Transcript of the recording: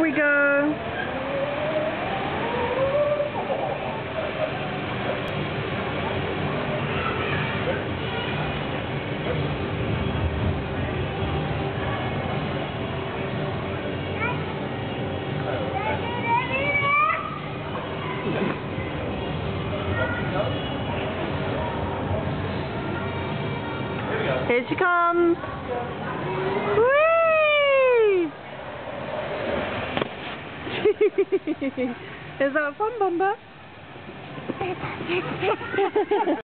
we go. Here she comes. Whee! Is that fun, Bombi?